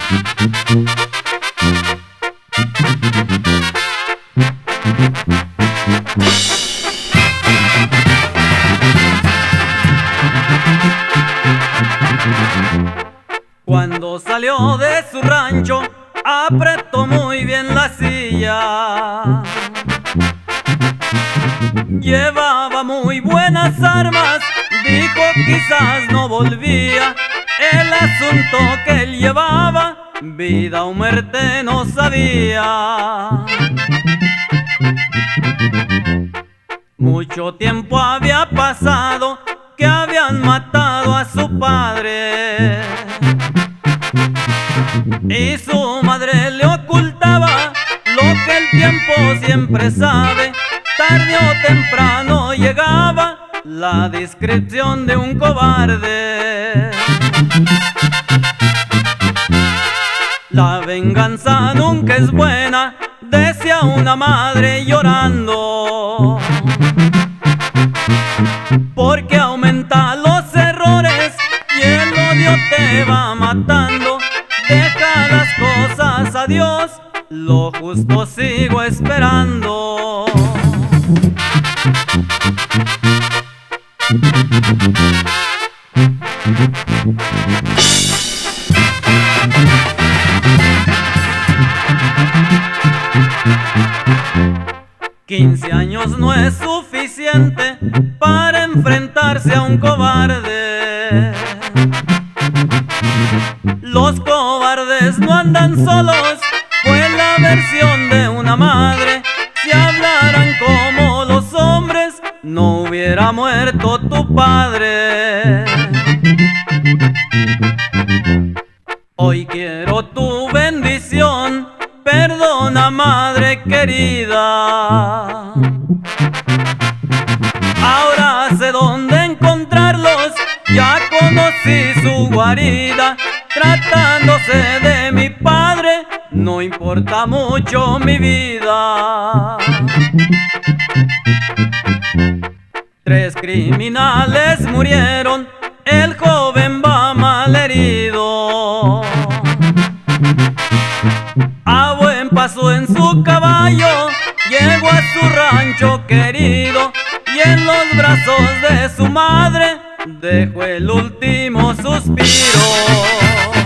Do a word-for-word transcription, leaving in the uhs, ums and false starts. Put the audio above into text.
Cuando salió de su rancho, apretó muy bien la silla. Llevaba muy buenas armas, dijo quizás no volvía. El asunto que él llevaba, vida o muerte no sabía. Mucho tiempo había pasado que habían matado a su padre, y su madre le ocultaba lo que el tiempo siempre sabe. Tarde o temprano llegaba la descripción de un cobarde. La venganza nunca es buena, decía una madre llorando, porque aumenta los errores y el odio te va matando. Deja las cosas a Dios, lo justo sigo esperando. Quince años no es suficiente para enfrentarse a un cobarde. Los cobardes no andan solos, fue la versión de una madre. Si hablaran como los hombres, no hubiera muerto tu padre. Hoy quiero tu bendición, perdona madre querida. Ahora sé dónde encontrarlos, ya conocí su guarida. Tratándose de mi padre, no importa mucho mi vida. Tres criminales murieron, el joven va mal herido. A buen paso en su caballo, llegó a su rancho querido, y en los brazos de su madre dejó el último suspiro.